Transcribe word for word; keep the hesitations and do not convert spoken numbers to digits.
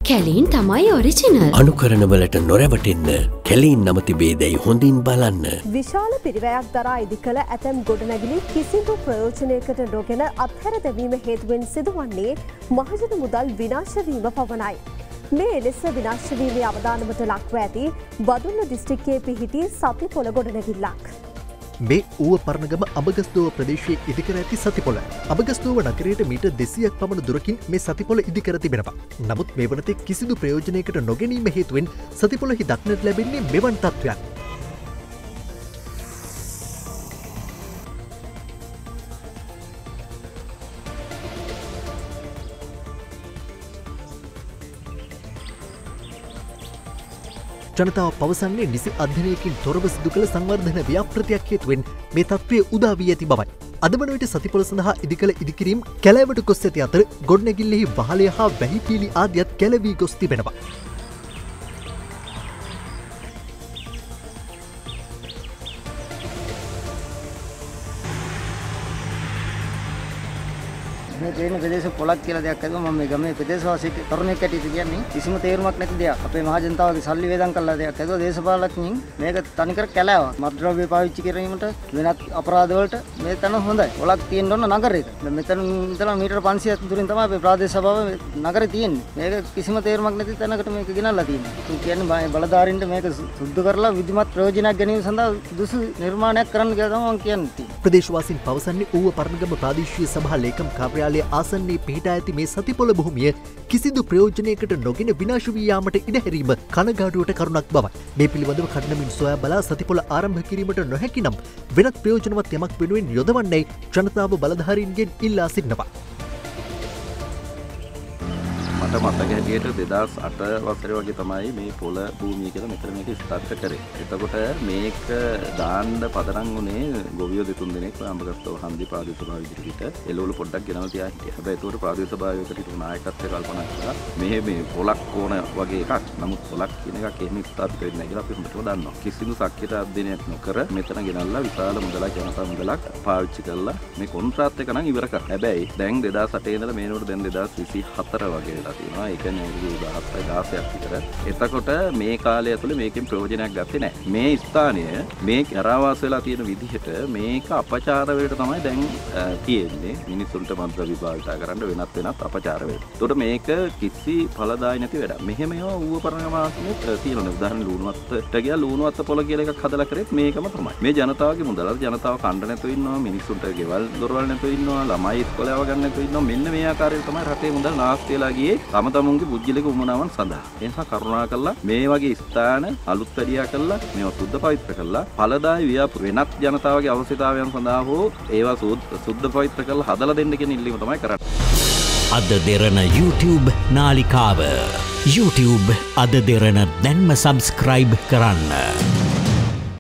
කැලීන් තමයි ඔරිජිනල්. අනුකරණ වලට නොරැවටෙන්න කැලීන් නම තිබේදැයි හොඳින් බලන්න. විශාල පිරිවැයක් දරා ඉදි කළ ඇතැම් ගොඩනැගිලි කිසිදු ප්‍රයෝජනයකට නොගෙන අත්හැර දැමීම හේතුවෙන් සිදුවන්නේ මහජන මුදල් විනාශ වීම පමණයි. මේ එලෙස විනාශ වීමේ අවදානමට ලක්ව ඇති බදුල්ල දිස්ත්‍රික්කයේ පිහිටි සතිපොළ ගොඩනැගිල්ලක්. මේ ඌව පරණගම අබගස්තුව ප්‍රදේශයේ ඉදිකර ඇති සතිපොළ. අබගස්තුව නගරයට මීට දෙසියක් පමණ දුරකින් මේ සතිපොළ ඉදිකර තිබෙනවා. නමුත් මේ වනතේ කිසිදු ප්‍රයෝජනයකට නොගැනීම හේතුවෙන් සතිපොළෙහි දක්නට ලැබෙන්නේ මෙවන් තත්ත්වයක්. ජනතාව පවසන්නේ නිසි අධ්‍යයනයකින් තොරව සිදු කළ සංවර්ධන ව්‍යාපෘතියක් හේතුවෙන් මේ තත්ත්වය උදා වී ඇති බවයි. අද වන විට සතිපොළ සඳහා ඉදිකළ ඉදිකිරීම් කැලෑවට ගොස් ඇති අතර ගොඩනැගිල්ලෙහි වහලය හා වැහිපීලි ආදියත් කැලවී ගොස් තිබෙනවා. මේ තේරෙන ප්‍රදේශ පොලක් කියලා දෙයක් අද මම මේ ගමේ ප්‍රදේශවාසී තරුණයෙක් ඇටියට කියන්නේ කිසිම තේරුමක් නැති දෙයක්. අපේ මහ ජනතාවගේ සල්ලි වේදම් කරලා දෙයක්. ඒක දේශපාලඥයින් මේක තනිකර කැලෑවක්. මත්ද්‍රව්‍ය පාවිච්චි කිරීමට වෙනත් අපරාධ වලට මේ තැන හොඳයි. පොලක් තියෙන්න ඕන නගරයක. මෙතන ඉඳලා මීටර පන්සියයක් දුරින් තමයි අපේ ප්‍රාදේශ සභාව නගරේ තියෙන්නේ. මේක කිසිම තේරුමක් නැති තැනකට මේක ගෙනල්ලා තියෙන්නේ. ඒ කියන්නේ බලධාරීන්ට මේක සුද්ධ කරලා විධිමත් ප්‍රයෝජනයක් ගැනීම සඳහා දුසු නිර්මාණයක් කරන්න කියලා තමයි මම කියන්නේ. ප්‍රදේශවාසීන් පවසන්නේ ඌව පරණගම ප්‍රාදේශීය සභා ලේකම් කාර්යාලය ආසන්නයේ පිහිටා ඇති මේ සතිපොළ භූමිය කිසිදු ප්‍රයෝජනයකට නොගෙන විනාශ වී යාමට ඉඩ හැරීම කනගාටුවට කරුණක් බවයි. මේ පිළිබඳව කඩනමින් සොයා බලා සතිපොළ ආරම්භ කිරීමට නොහැකි නම් වෙනත් ප්‍රයෝජනවත් යමක් වෙනුවෙන් යොදවන්නයි ජනතාව බලධාරීන්ගෙන් ඉල්ලා සිටිනවා. මට මතක හැටියට දෙදාස් අට වසරේ වගේ තමයි මේ පොළ භූමිය කියලා මෙතන මේක ස්ථාපිත කරේ. එතකොට මේක දාන්න පදනම් උනේ ගොවියෝ දෙතුන් දෙනෙක් අඹගස්තව හන්දි ප්‍රාදේශ සභාව ඉදිරියට එළවලු පොඩ්ඩක් ගෙනල්ලා තියා හිටියා. හැබැයි ඒකට ප්‍රාදේශ සභාවයකට හිටපු නායකත්වය කල්පනා කළා මේ මේ පොලක් ඕන වගේ එකක්. නමුත් පොලක් කියන එකක් එහෙම ස්ථාපිත වෙන්නේ නැහැ කියලා අපි හොඳටම දන්නවා. කිසිදු සක්‍රිය අධ්‍යයනයක් නොකර මෙතන ගෙනල්ලා විශාල මුදලක් ජනතා මුදලක් පාවිච්චි කරලා මේ කොන්ත්‍රාත් එක නම් ඉවර කරා. හැබැයි දැන් දෙදාස් අටේ ඉඳලා මේනකොට දැන් දෙදාස් විසි හතර වගේ වෙලා තියෙනවා. ඒ කියන්නේ අවුරුදු දහසයි දාසයක් විතර. එතකොට මේ කාලය ඇතුලේ මේකෙන් ප්‍රයෝජනයක් ගත්තේ නැහැ. මේ ස්ථානය මේ කරාවාස වෙලා තියෙන විදිහට මේක අපචාර වලට තමයි දැන් තියෙන්නේ. මිනිසුන්ට මන්ත්‍ර විභාගිත කරන්න වෙනත් වෙනත් අපචාර වලට. ඒකට මේක කිසි ඵලදායි නැති වැඩක්. මෙහෙම ඒවා ඌව පරණගම ආසනෙත් තියෙනවා. උදාහරණ ලුණුවත්තට ගියා ලුණුවත්ත පොළ කියලා එකක් හදලා කරේත් මේකම තමයි. මේ ජනතාවගේ මුදල ජනතාව කණ්ඩ නැතුව ඉන්නවා. මිනිසුන්ට ගෙවල් දොරවල් නැතුව ඉන්නවා. ළමයි ඉස්කෝලේ යව ගන්න නැතුව ඉන්නවා. මෙන්න මේ ආකාරයට තමයි රටේ මුදල් නාස්ති වෙලා ගියේ. තම තමුන්ගේ පුජ්‍යලික උමනාවන් සඳහා. ඒ නිසා කරුණා කළා මේ වගේ ස්ථාන අලුත් වැඩියා කළා මේවා සුද්ධ පවිත්‍ර කළා ඵලදායි ව්‍යාපෘ වෙනත් ජනතාවගේ අවශ්‍යතාවයන් සඳහා හෝ ඒවා සුද්ධ පවිත්‍ර කළා හදලා දෙන්න කියන ඉල්ලීම තමයි කරන්නේ. අද දෙරණ YouTube නාලිකාව YouTube අද දෙරණ දැන්ම subscribe කරන්න.